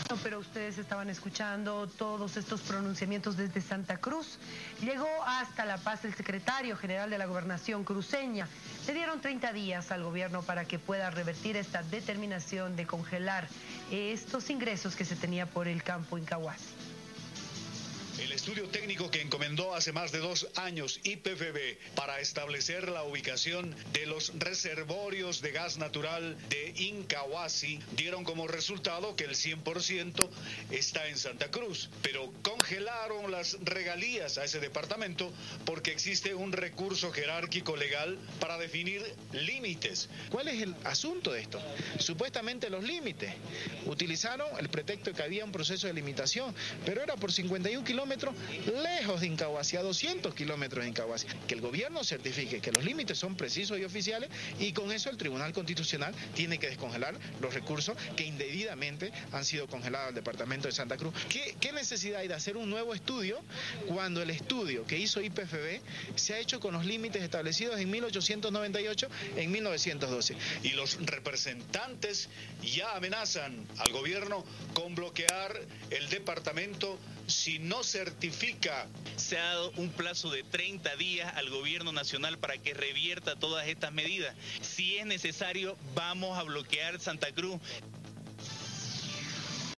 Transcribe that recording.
Pero ustedes estaban escuchando todos estos pronunciamientos desde Santa Cruz. Llegó hasta La Paz el secretario general de la Gobernación cruceña. Le dieron 30 días al gobierno para que pueda revertir esta determinación de congelar estos ingresos que se tenía por el campo Incahuasi. El estudio técnico que encomendó hace más de 2 años YPFB para establecer la ubicación de los reservorios de gas natural de Incahuasi dieron como resultado que el 100% está en Santa Cruz, pero congelaron las regalías a ese departamento porque existe un recurso jerárquico legal para definir límites. ¿Cuál es el asunto de esto? Supuestamente los límites. Utilizaron el pretexto de que había un proceso de limitación, pero era por 51 kilómetros lejos de Incahuasi, a 200 kilómetros de Incahuasi. Que el gobierno certifique que los límites son precisos y oficiales, y con eso el Tribunal Constitucional tiene que descongelar los recursos que indebidamente han sido congelados al departamento de Santa Cruz. ¿Qué necesidad hay de hacer un nuevo estudio cuando el estudio que hizo YPFB se ha hecho con los límites establecidos en 1898, en 1912? Y los representantes ya amenazan al gobierno con bloquear el departamento si no certifica. Se ha dado un plazo de 30 días al gobierno nacional para que revierta todas estas medidas. Si es necesario, vamos a bloquear Santa Cruz.